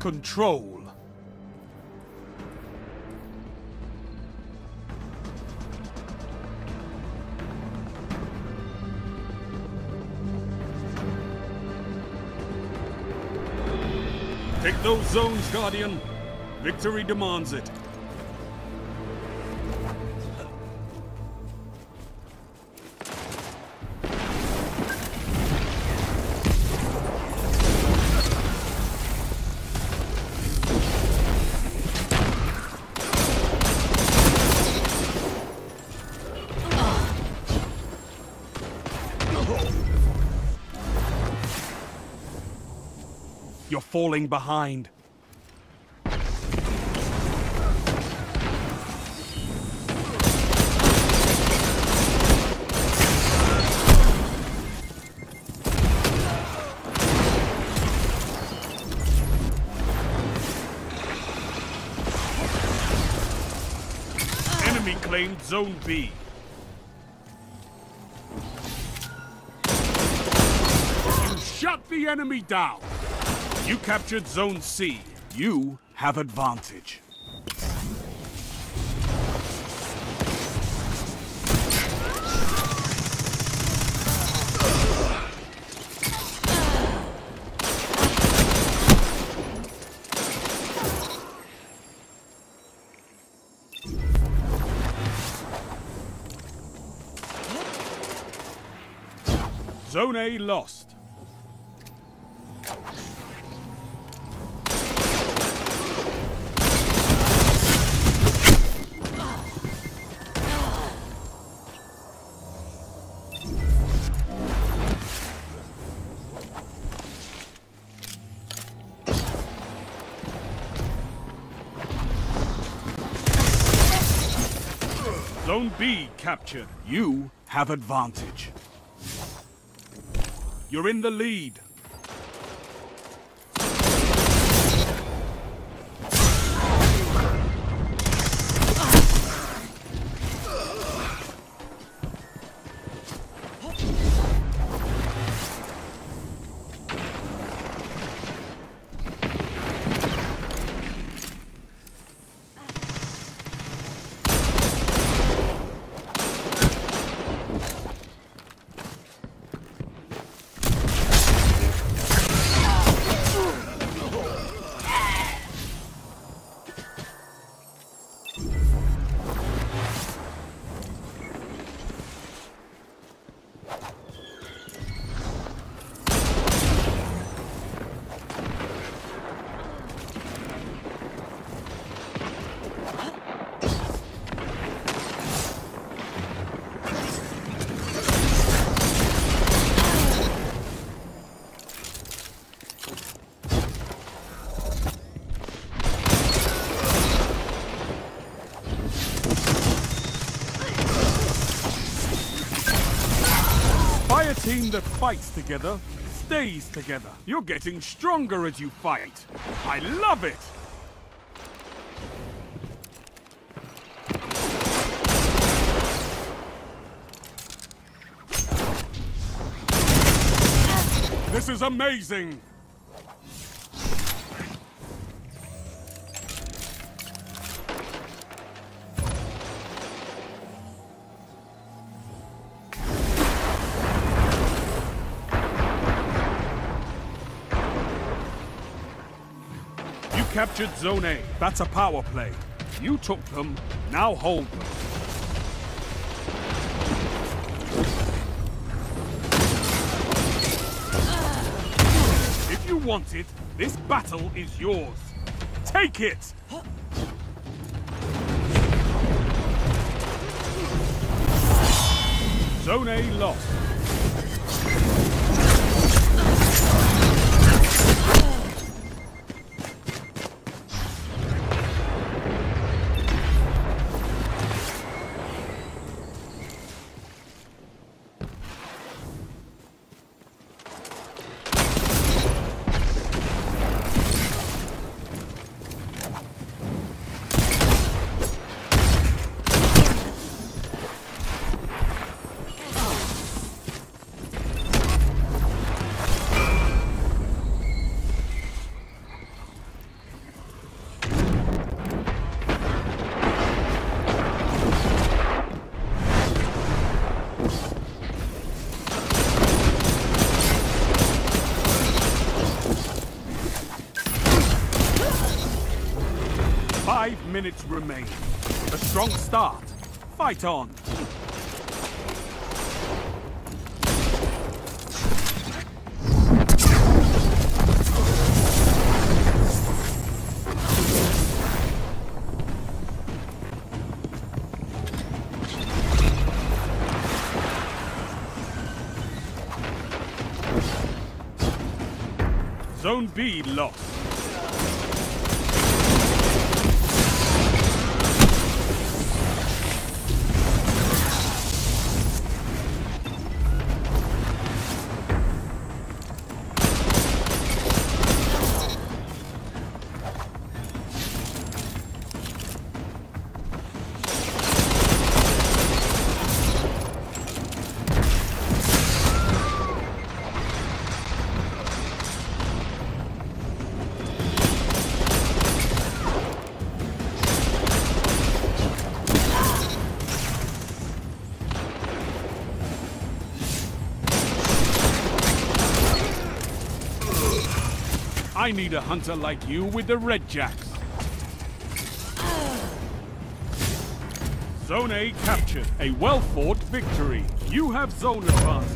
control. Take those zones, Guardian. Victory demands it. You're falling behind. Enemy claimed Zone B. You shut the enemy down. You captured Zone C. You have advantage. Zone A lost. Zone B captured. You have advantage. You're in the lead. A team that fights together stays together. You're getting stronger as you fight. I love it! This is amazing! Captured Zone A. That's a power play. You took them, now hold them. If you want it, this battle is yours. Take it! Zone A lost. minutes remain. A strong start. Fight on. Zone B lost. I need a hunter like you with the Red Jacks. Zone A captured. A well-fought victory. You have zone advantage.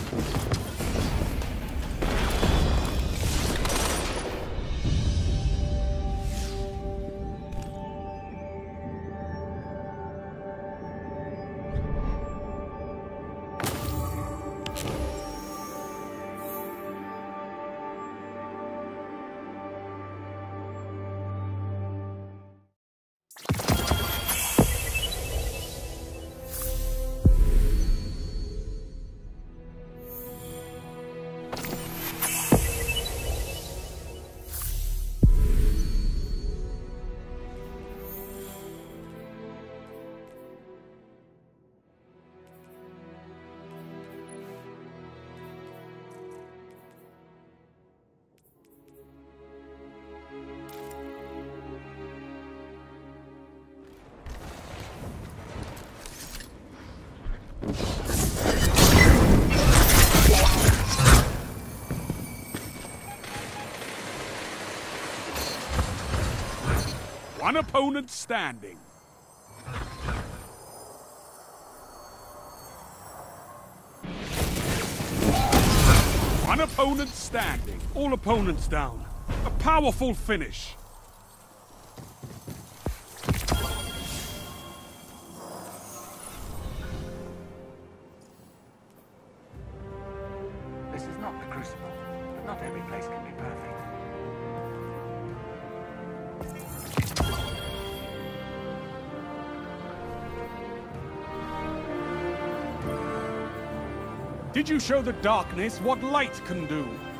One opponent standing. One opponent standing. All opponents down. A powerful finish. This is not the Crucible, but not every place can be perfect. Did you show the darkness what light can do?